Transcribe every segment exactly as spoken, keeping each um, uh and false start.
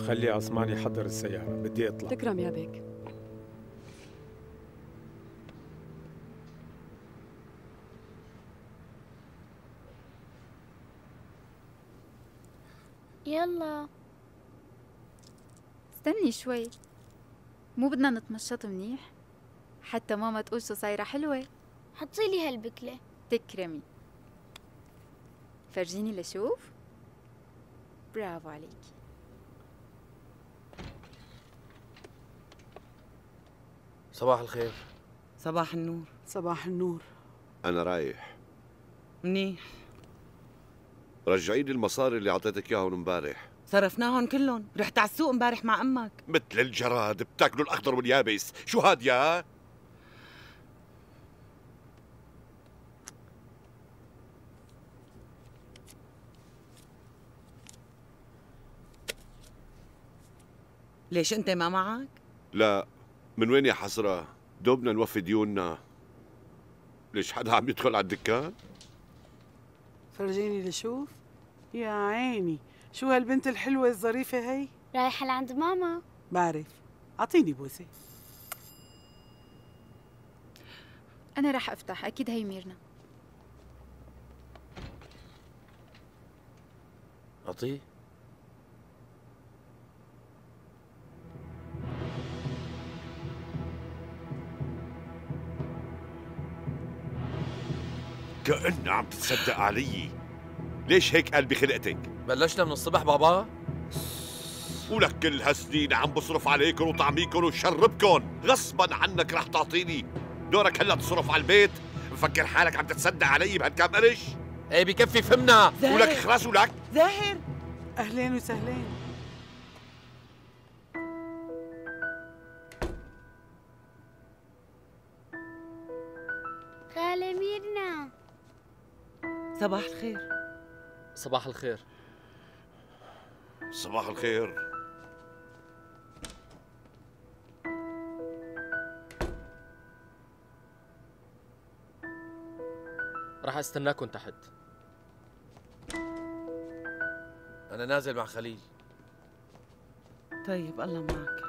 خلي عثمان يحضر السيارة، بدي اطلع. تكرم يا بيك. يلا استني شوي، مو بدنا نتمشط منيح حتى ماما تقول شو صايرة حلوة؟ حطي لي هالبكلة. تكرمي. فرجيني لشوف. برافو عليكي. صباح الخير. صباح النور. صباح النور. أنا رايح. منيح. رجعي لي المصاري اللي أعطيتك إياهم امبارح. صرفناهم كلهم، رحت على السوق امبارح مع أمك. مثل الجراد بتاكلوا الأخضر واليابس، شو هاد يا؟ ليش أنت ما معك؟ لا، من وين يا حسرة؟ دوبنا نوفي ديوننا. ليش حدا عم يدخل على الدكان؟ فرجيني لشوف. يا عيني، شو هالبنت الحلوة الظريفة هي؟ رايحة لعند ماما. بعرف، أعطيني بوسة. أنا رح أفتح، أكيد هي ميرنا. أعطيه. كأنها عم تتصدق علي. ليش هيك قلبي خلقتك؟ بلشنا من الصبح بابا. ولك كل هالسنين عم بصرف عليكم وطعميكم وشربكم، غصبا عنك رح تعطيني. دورك هلا تصرف على البيت؟ مفكر حالك عم تتصدق علي بهالكام قرش؟ ايه بكفي فهمنا. ولك خلاص ولك. زاهر أهلين وسهلين. خالة ميرنا. صباح الخير. صباح الخير. صباح الخير. راح استناكم تحت. أنا نازل مع خليل. طيب الله معك.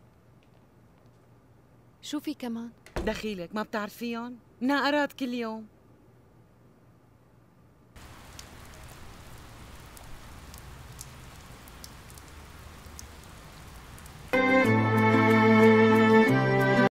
شو في كمان؟ دخيلك ما بتعرفيهم؟ ناقرات كل يوم.